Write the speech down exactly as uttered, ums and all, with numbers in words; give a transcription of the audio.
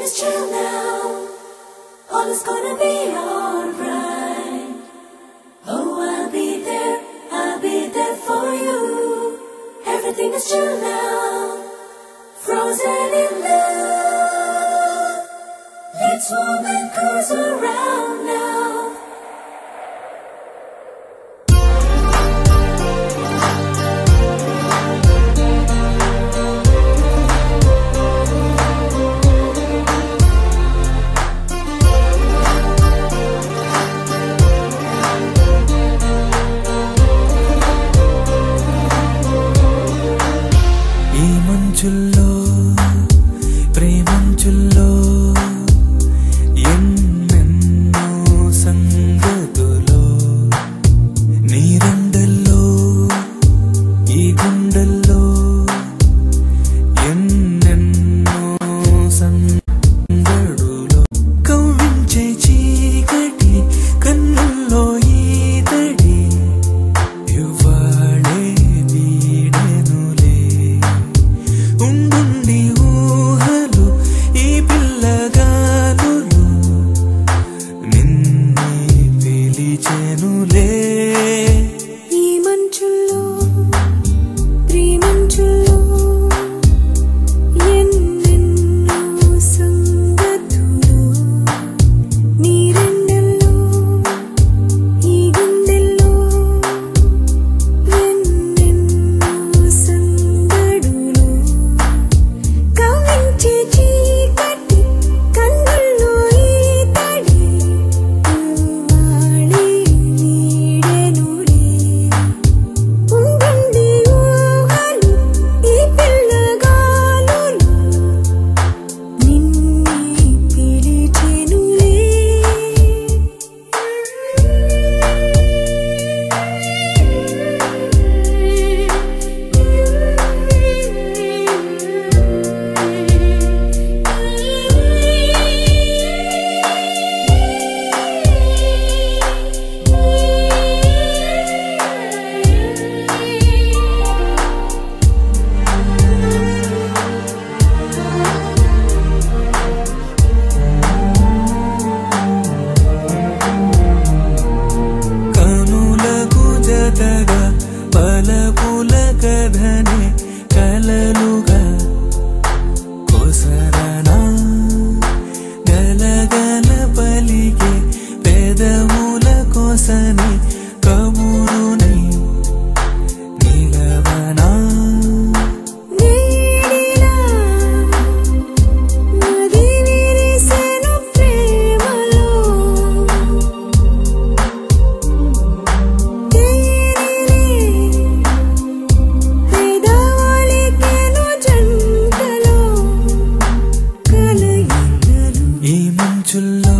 is chill now. All is gonna be alright. Oh, I'll be there, I'll be there for you. Everything is chill now. Frozen in love. Let's warm and cruise around now. మంచుల్లో ప్రేమంచుల్లో ఎన్నెన్నో సంగతులో నీరండల్లో ఈ గుండెల్లో ఎన్నెన్నో సంగడులో కవ్వించే చీకటి కన్నుల్లో ఈ తడి ఇవ్వాడే వీడెనులే ఉండుండి ఊహలు ఈ పిల్లగాలులు నిన్నే పిలిచెనులే ఈ మంచుల్లో ప్రేమంచుల్లో ఎన్నెన్నో సంగతులు నీరెండల్లో ఈ గుండెల్లో ఎన్నెన్నో సంగడులు కవ్వించే చీకటి కన్నుల్లో ఈ తడి ఇవ్వాడే వీడెనులే ఉండుండి ఊహలు ఈ పిల్లగాలులు నిన్నే పిలిచెనులే. కనులకు జతగా పలపుల కథనే కలలుగా కొసరనా గలగల పలికే పెదవుల కోసని కబురునై నిలవనా వేడిలా నది విరిసెను ప్రేమలో తేనెలే పెదవులికెను జంటలో కలయికలు ఈ మంచుల్లో